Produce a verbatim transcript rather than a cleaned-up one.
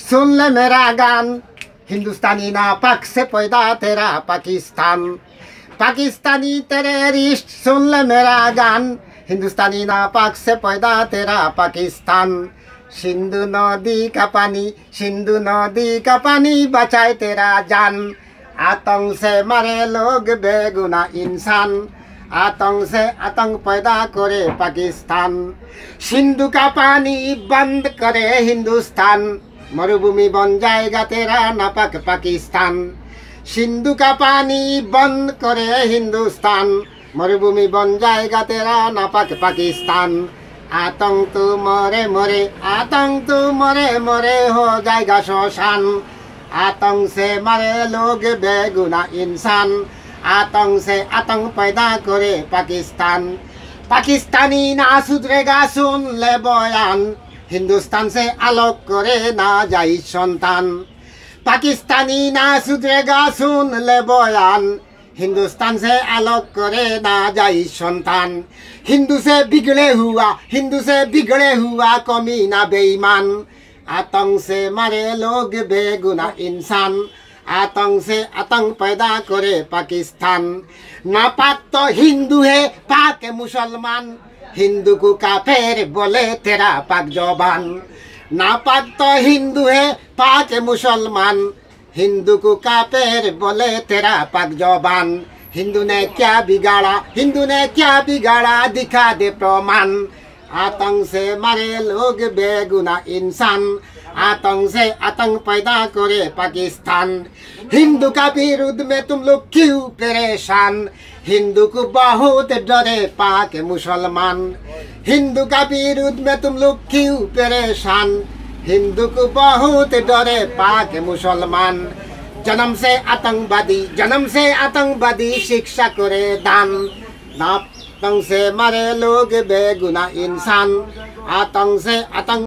सुन ले मेरा गान, हिंदुस्तानी ना पाक से पैदा तेरा पाकिस्तान। पाकिस्तानी तेरे रिश्त सुन ले मेरा गान, हिंदुस्तानी ना पाक से पैदा तेरा पाकिस्तान। सिंधु नदी का पानी, सिंधु नदी का पानी बचाए तेरा जान। आतंक से मरे लोग बेगुना इंसान, आतंक से आतंक पैदा करे पाकिस्तान। सिंधु का पानी बंद करे हिंदुस्तान, मरुभूमि बन जाएगा तेरा नापाक पाकिस्तान। सिंधु का पानी बंद करे हिंदुस्तान, मरुभूमि बन जाएगा तेरा नापाक पाकिस्तान। आतंक तो मरे मरे, आतंक तो मरे मरे हो जाएगा शमशान। आतंक से मरे लोग बेगुना इंसान, आतंक से आतंक पैदा करे पाकिस्तान। पाकिस्तानी ना सुधरेगा सुन ले बयान, हिंदुस्तान से अलग करे ना जाई संतान। पाकिस्तानी ना सुधरेगा सुन ले बयान, हिंदुस्तान से अलग करे ना जाई संतान। हिंदू से बिगड़े हुआ, हिंदू से बिगड़े हुआ कमी ना बेईमान। आतंक से मरे लोग बेगुना इंसान, आतंक से आतंक पैदा करे पाकिस्तान। नापाक तो हिंदू है पाक मुसलमान, हिंदू को काफिर बोले तेरा पाक जबान। नापाक तो हिंदू है पाक मुसलमान, हिंदू को काफिर बोले तेरा पाक जबान। हिंदू ने क्या बिगाड़ा, हिंदू ने क्या बिगाड़ा दिखा दे प्रमाण। आतंक से मरे लोग बेगुना इंसान, आतंक से आतंक पैदा करे पाकिस्तान। हिंदू का विरुद्ध में तुम लोग क्यों परेशान, हिंदू को बहुत डरे पाक मुसलमान। हिंदू का विरुद्ध में तुम लोग क्यों परेशान, हिंदू को बहुत डरे पाक मुसलमान। जन्म से आतंकवादी, जन्म से आतंकवादी शिक्षा करे दान। आतंक से मरे लोग बेगुना इंसान, आतंक से आतंक